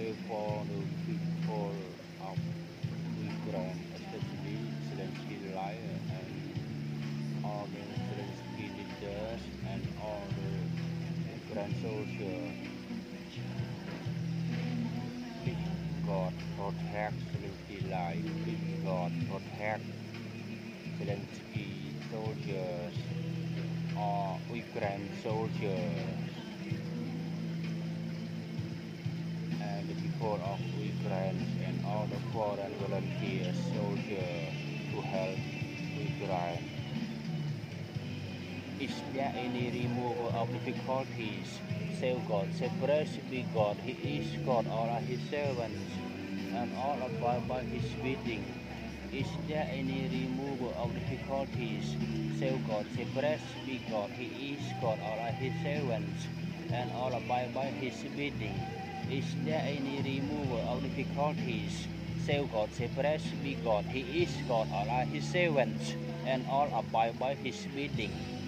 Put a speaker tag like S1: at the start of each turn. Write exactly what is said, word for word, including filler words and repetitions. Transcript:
S1: for the people of Ukraine, especially Zelensky liar and all the Zelensky leaders and all the Ukraine soldiers. Please God protect Zelensky life. Please God protect Zelensky soldiers or Ukraine soldiers and the people of Ukraine and all the foreign volunteer soldiers to help Ukraine. Is there any removal of difficulties? Save God, say praise be God, He is God, all are His servants, and all abide by His bidding. Is there any removal of difficulties? Save God, say praise be God, He is God, all are His servants, and all abide by His bidding. Is there any removal of difficulties? Save God, say praise be God, He is God, all are His servants, and all abide by His bidding.